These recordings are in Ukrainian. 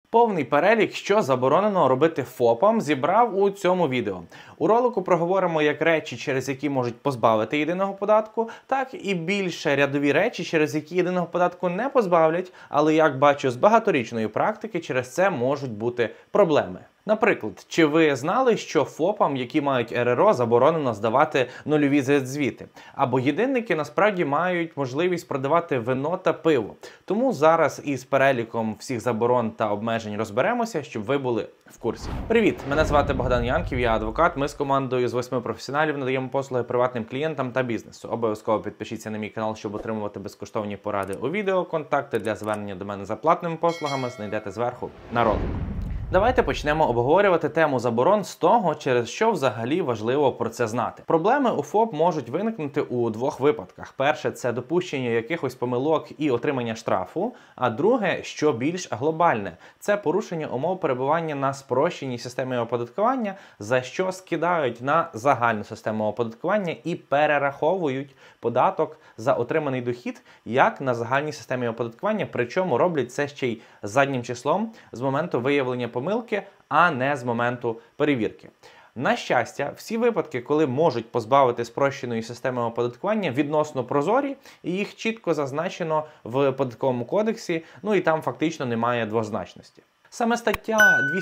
Повний перелік, що заборонено робити ФОПам, зібрав у цьому відео. У ролику проговоримо як речі, через які можуть позбавити єдиного податку, так і більше рядові речі, через які єдиного податку не позбавлять, але, як бачу з багаторічної практики, через це можуть бути проблеми. Наприклад, чи ви знали, що ФОПам, які мають РРО, заборонено здавати нульові звіти? Або єдинники насправді мають можливість продавати вино та пиво. Тому зараз із переліком всіх заборон та обмежень розберемося, щоб ви були в курсі. Привіт! Мене звати Богдан Янків, я адвокат. Ми з командою з 8 професіоналів надаємо послуги приватним клієнтам та бізнесу. Обов'язково підпишіться на мій канал, щоб отримувати безкоштовні поради у відео. Контакти для звернення до мене за платними послугами знайдете зверху на ролику. Давайте почнемо обговорювати тему заборон з того, через що взагалі важливо про це знати. Проблеми у ФОП можуть виникнути у двох випадках. Перше – це допущення якихось помилок і отримання штрафу, а друге, що більш глобальне – це порушення умов перебування на спрощеній системі оподаткування, за що скидають на загальну систему оподаткування і перераховують податок за отриманий дохід як на загальній системі оподаткування, причому роблять це ще й заднім числом з моменту виявлення помилки, а не з моменту перевірки. На щастя, всі випадки, коли можуть позбавити спрощеної системи оподаткування, відносно прозорі, і їх чітко зазначено в Податковому кодексі, ну і там фактично немає двозначності. Саме стаття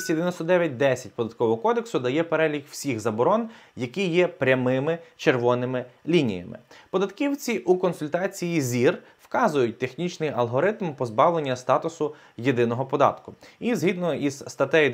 299.10 Податкового кодексу дає перелік всіх заборон, які є прямими червоними лініями. Податківці у консультації ЗІР вказують технічний алгоритм позбавлення статусу єдиного податку. І згідно із статтею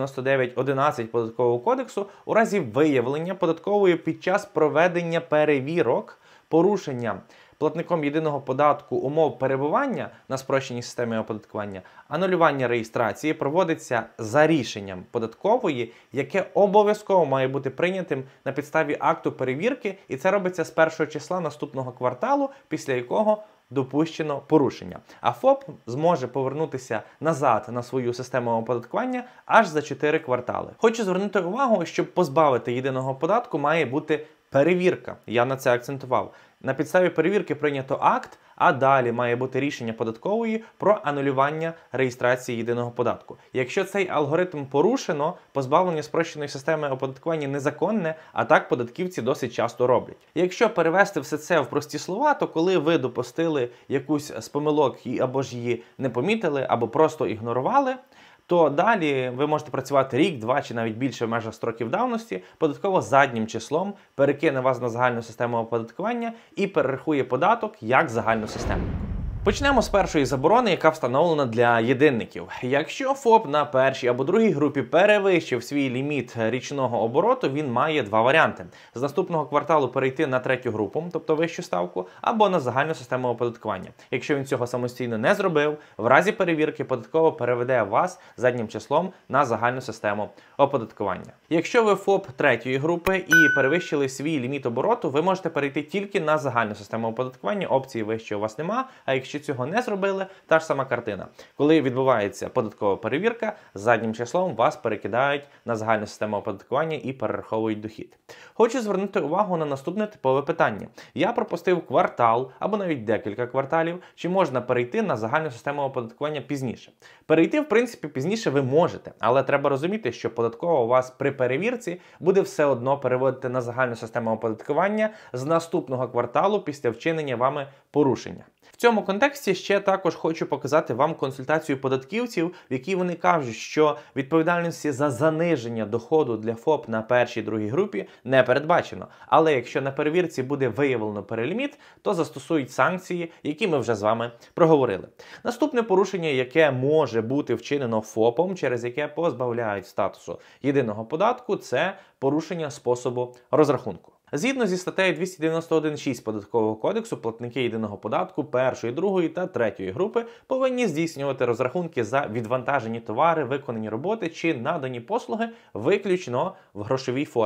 299.11 Податкового кодексу, у разі виявлення податкової під час проведення перевірок, порушення платником єдиного податку умов перебування на спрощеній системі оподаткування, анулювання реєстрації проводиться за рішенням податкової, яке обов'язково має бути прийнятим на підставі акту перевірки, і це робиться з першого числа наступного кварталу, після якого допущено порушення. А ФОП зможе повернутися назад на свою систему оподаткування аж за 4 квартали. Хочу звернути увагу, щоб позбавити єдиного податку має бути перевірка. Я на це акцентував. На підставі перевірки прийнято акт, а далі має бути рішення податкової про анулювання реєстрації єдиного податку. Якщо цей алгоритм порушено, позбавлення спрощеної системи оподаткування незаконне, а так податківці досить часто роблять. Якщо перевести все це в прості слова, то коли ви допустили якусь з помилок або ж її не помітили, або просто ігнорували, то далі ви можете працювати рік, два чи навіть більше в межах строків давності, податково заднім числом перекине вас на загальну систему оподаткування і перерахує податок як загальну систему. Почнемо з першої заборони, яка встановлена для єдинників. Якщо ФОП на першій або другій групі перевищив свій ліміт річного обороту, він має два варіанти. З наступного кварталу перейти на третю групу, тобто вищу ставку, або на загальну систему оподаткування. Якщо він цього самостійно не зробив, в разі перевірки податково переведе вас заднім числом на загальну систему оподаткування. Якщо ви ФОП третьої групи і перевищили свій ліміт обороту, ви можете перейти тільки на загальну систему оподаткування, опції вище у вас нема, а якщо цього не зробили, та ж сама картина. Коли відбувається податкова перевірка, заднім числом вас перекидають на загальну систему оподаткування і перераховують дохід. Хочу звернути увагу на наступне типове питання. Я пропустив квартал або навіть декілька кварталів, чи можна перейти на загальну систему оподаткування пізніше? Перейти, в принципі, пізніше ви можете, але треба розуміти, що податкова у вас при перевірці буде все одно переводити на загальну систему оподаткування з наступного кварталу після вчинення вами порушення. В цьому контексті ще також хочу показати вам консультацію податківців, в якій вони кажуть, що відповідальності за заниження доходу для ФОП на першій і другій групі не передбачено. Але якщо на перевірці буде виявлено переліміт, то застосують санкції, які ми вже з вами проговорили. Наступне порушення, яке може бути вчинено ФОПом, через яке позбавляють статусу єдиного податку, це порушення способу розрахунку. Згідно зі статтею 291.6 Податкового кодексу, платники єдиного податку першої, другої та третьої групи повинні здійснювати розрахунки за відвантажені товари, виконані роботи чи надані послуги виключно в грошовій формі.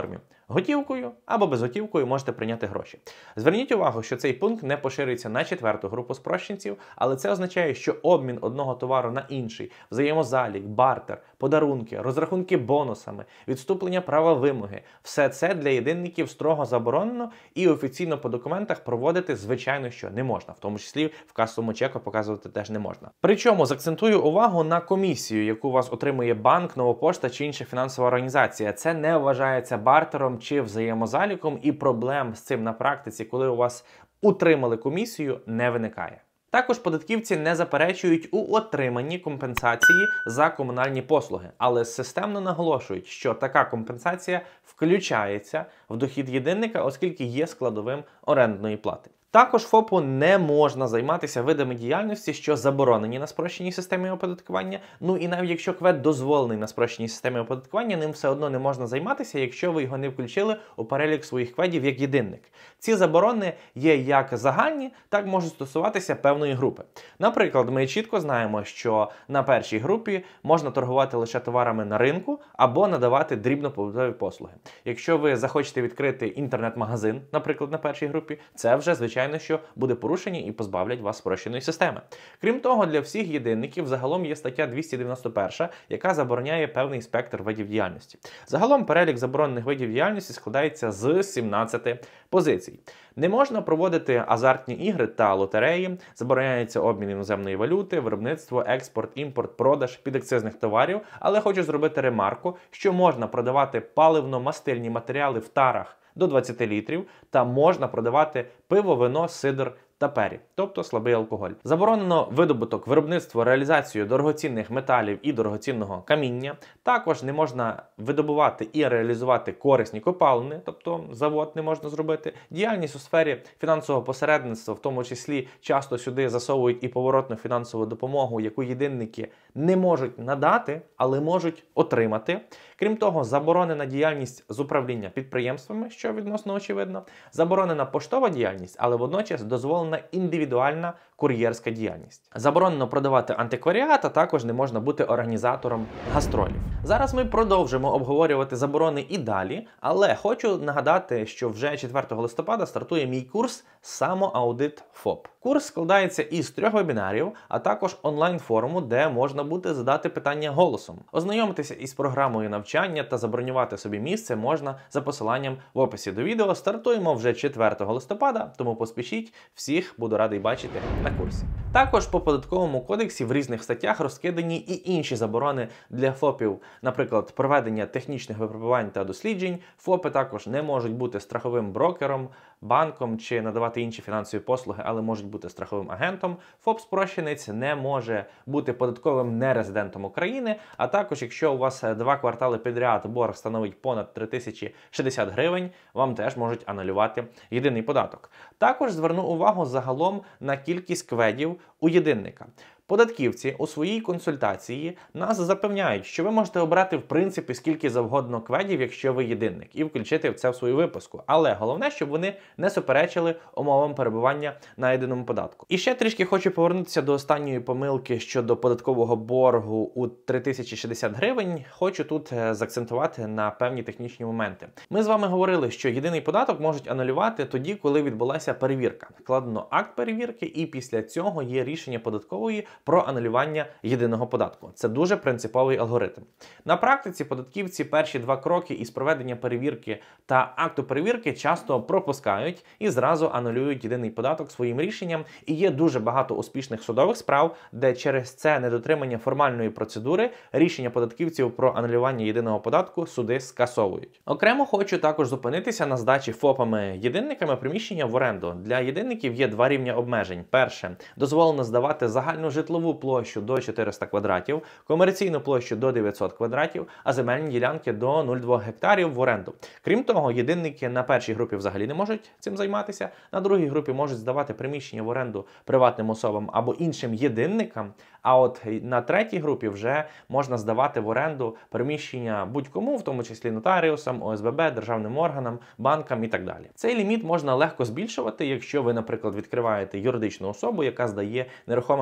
Готівкою або безготівкою можете прийняти гроші. Зверніть увагу, що цей пункт не поширюється на четверту групу спрощенців, але це означає, що обмін одного товару на інший, взаємозалік, бартер, подарунки, розрахунки бонусами, відступлення права вимоги – все це для єдинників строго заборонено і офіційно по документах проводити, звичайно, що не можна. В тому числі в касовому чеку показувати теж не можна. Причому заакцентую увагу на комісію, яку у вас отримує банк, нова пошта чи інша фінансова організація. Це не вважається бартером чи взаємозаліком, і проблем з цим на практиці, коли у вас утримали комісію, не виникає. Також податківці не заперечують у отриманні компенсації за комунальні послуги, але системно наголошують, що така компенсація включається в дохід єдинника, оскільки є складовим орендної плати. Також ФОПу не можна займатися видами діяльності, що заборонені на спрощеній системі оподаткування. Ну і навіть якщо КВЕД дозволений на спрощеній системі оподаткування, ним все одно не можна займатися, якщо ви його не включили у перелік своїх КВЕДів як єдинник. Ці заборони є як загальні, так можуть стосуватися певної групи. Наприклад, ми чітко знаємо, що на першій групі можна торгувати лише товарами на ринку або надавати дрібно-побутові послуги. Якщо ви захочете відкрити інтернет-магазин, наприклад, на першій групі, це вже, звичайно, що буде порушення і позбавлять вас спрощеної системи. Крім того, для всіх єдинників загалом є стаття 291, яка забороняє певний спектр видів діяльності. Загалом перелік заборонених видів діяльності складається з 17 позицій. Не можна проводити азартні ігри та лотереї, забороняється обмін іноземної валюти, виробництво, експорт, імпорт, продаж підакцизних товарів, але хочу зробити ремарку, що можна продавати паливно-мастильні матеріали в тарах до 20 літрів та можна продавати пиво, вино, сидр та пері, тобто слабий алкоголь. Заборонено видобуток, виробництво, реалізацію дорогоцінних металів і дорогоцінного каміння. Також не можна видобувати і реалізувати корисні копалини, тобто завод не можна зробити. Діяльність у сфері фінансового посередництва, в тому числі часто сюди засовують і поворотну фінансову допомогу, яку єдинники не можуть надати, але можуть отримати. Крім того, заборонена діяльність з управління підприємствами, що відносно очевидно. Заборонена поштова діяльність, але водночас дозволена індивідуальна кур'єрська діяльність. Заборонено продавати антикваріат, а також не можна бути організатором гастролів. Зараз ми продовжимо обговорювати заборони і далі, але хочу нагадати, що вже 4 листопада стартує мій курс «Самоаудит ФОП». Курс складається із 3 вебінарів, а також онлайн-форуму, де можна буде задати питання голосом. Ознайомитися із програмою навчання та забронювати собі місце можна за посиланням в описі до відео. Стартуємо вже 4 листопада, тому поспішіть, всіх буду радий бачити на курсі. Також по податковому кодексі в різних статтях розкидані і інші заборони для ФОПів, наприклад, проведення технічних випробувань та досліджень. ФОПи також не можуть бути страховим брокером, банком чи надавати інші фінансові послуги, але можуть бути страховим агентом. ФОП-спрощенець не може бути податковим нерезидентом України, а також якщо у вас 2 квартали підряд борг становить понад 3060 гривень, вам теж можуть анулювати єдиний податок. Також зверну увагу загалом на кількість КВЕДів у єдинника. Податківці у своїй консультації нас запевняють, що ви можете обрати в принципі скільки завгодно КВЕДів, якщо ви єдинник, і включити це в свою виписку. Але головне, щоб вони не суперечили умовам перебування на єдиному податку. І ще трішки хочу повернутися до останньої помилки щодо податкового боргу у 3060 гривень. Хочу тут заакцентувати на певні технічні моменти. Ми з вами говорили, що єдиний податок можуть анулювати тоді, коли відбулася перевірка. Складено акт перевірки, і після цього є рішення податкової про анулювання єдиного податку. Це дуже принциповий алгоритм. На практиці податківці перші 2 кроки із проведення перевірки та акту перевірки часто пропускають і зразу анулюють єдиний податок своїм рішенням. І є дуже багато успішних судових справ, де через це недотримання формальної процедури рішення податківців про анулювання єдиного податку суди скасовують. Окремо хочу також зупинитися на здачі ФОПами-єдинниками приміщення в оренду. Для єдинників є 2 рівня обмежень. Перше – дозволено здавати загальну житлову площу до 400 квадратів, комерційну площу до 900 квадратів, а земельні ділянки до 0,2 гектарів в оренду. Крім того, єдинники на першій групі взагалі не можуть цим займатися, на другій групі можуть здавати приміщення в оренду приватним особам або іншим єдинникам, а от на третій групі вже можна здавати в оренду приміщення будь-кому, в тому числі нотаріусам, ОСББ, державним органам, банкам і так далі. Цей ліміт можна легко збільшувати, якщо ви, наприклад, відкриваєте юридичну особу, яка здає нерухоме майно в оренду.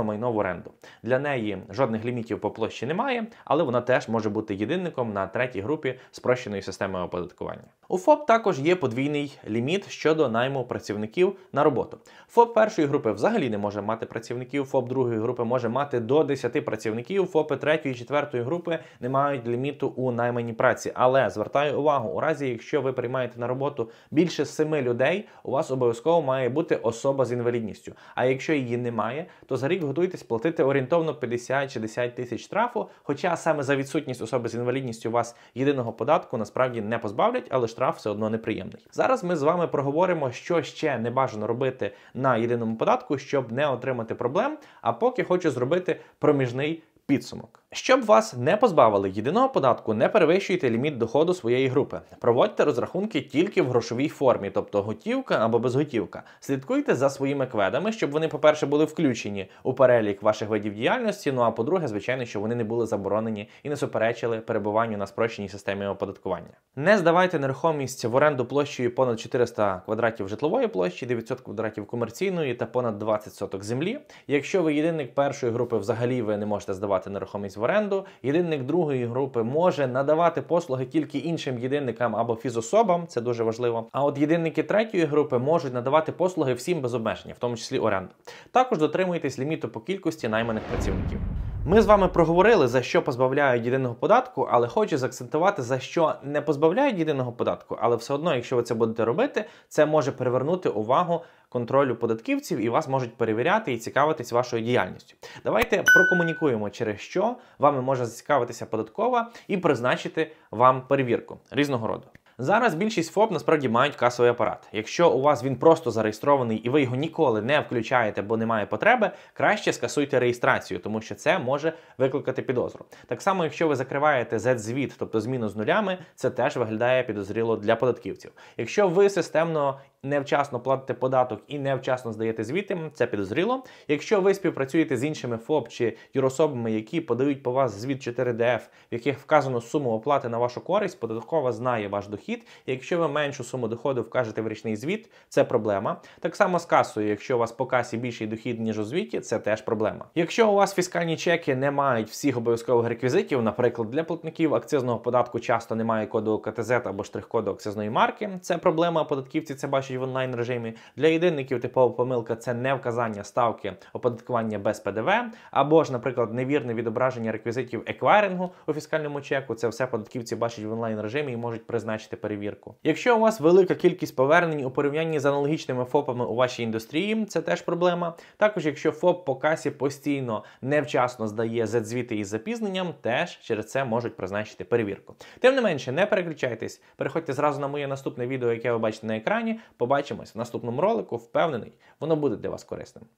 оренду. Для неї жодних лімітів по площі немає, але вона теж може бути єдинником на третій групі спрощеної системи оподаткування. У ФОП також є подвійний ліміт щодо найму працівників на роботу. ФОП першої групи взагалі не може мати працівників, ФОП другої групи може мати до 10 працівників, ФОПи третьої і четвертої групи не мають ліміту у найманій праці. Але звертаю увагу, у разі, якщо ви приймаєте на роботу більше 7 людей, у вас обов'язково має бути особа з інвалідністю. А якщо її немає, то за рік готуйтесь платити орієнтовно 50-60 тисяч штрафу, хоча саме за відсутність особи з інвалідністю вас єдиного податку насправді не позбавлять, але штраф все одно неприємний. Зараз ми з вами проговоримо, що ще не бажано робити на єдиному податку, щоб не отримати проблем, а поки хочу зробити проміжний підсумок. Щоб вас не позбавили єдиного податку, не перевищуйте ліміт доходу своєї групи. Проводьте розрахунки тільки в грошовій формі, тобто готівка або безготівка. Слідкуйте за своїми кведами, щоб вони, по-перше, були включені у перелік ваших видів діяльності, ну а по-друге, звичайно, щоб вони не були заборонені і не суперечили перебуванню на спрощеній системі оподаткування. Не здавайте нерухомість в оренду площею понад 400 квадратів житлової площі, 900 квадратів комерційної та понад 20 соток землі. Якщо ви єдинник першої групи, взагалі ви не можете здавати нерухомість в оренду. Єдинник другої групи може надавати послуги тільки іншим єдинникам або фізособам, це дуже важливо. А от єдинники третьої групи можуть надавати послуги всім без обмеження, в тому числі оренду. Також дотримуйтесь ліміту по кількості найманих працівників. Ми з вами проговорили, за що позбавляють єдиного податку, але хочу заакцентувати, за що не позбавляють єдиного податку, але все одно, якщо ви це будете робити, це може привернути увагу контролю податківців і вас можуть перевіряти і цікавитись вашою діяльністю. Давайте прокомунікуємо, через що вами може зацікавитися податкова і призначити вам перевірку різного роду. Зараз більшість ФОП насправді мають касовий апарат. Якщо у вас він просто зареєстрований і ви його ніколи не включаєте, бо немає потреби, краще скасуйте реєстрацію, тому що це може викликати підозру. Так само, якщо ви закриваєте Z-звіт, тобто зміну з нулями, це теж виглядає підозріло для податківців. Якщо ви системно невчасно платите податок і невчасно здаєте звіти, це підозріло. Якщо ви співпрацюєте з іншими ФОП чи юрособами, які подають по вас звіт 4ДФ, в яких вказано суму оплати на вашу користь, податкова знає ваш дохід, і якщо ви меншу суму доходу вкажете в річний звіт, це проблема. Так само з касою, якщо у вас по касі більший дохід, ніж у звіті, це теж проблема. Якщо у вас фіскальні чеки не мають всіх обов'язкових реквізитів, наприклад, для платників акцизного податку часто немає коду КТЗ або штрих-коду акцизної марки, це проблема, податківці це бачать в онлайн режимі. Для єдинників типова помилка – це невказання ставки оподаткування без ПДВ, або ж, наприклад, невірне відображення реквізитів еквайрингу у фіскальному чеку. Це все податківці бачать в онлайн режимі і можуть призначити перевірку. Якщо у вас велика кількість повернень у порівнянні з аналогічними ФОПами у вашій індустрії, це теж проблема. Також, якщо ФОП по касі постійно невчасно здає Z-звіти із запізненням, теж через це можуть призначити перевірку. Тим не менше, не переключайтесь, переходьте зразу на моє наступне відео, яке ви бачите на екрані. Побачимось в наступному ролику, впевнений, воно буде для вас корисним.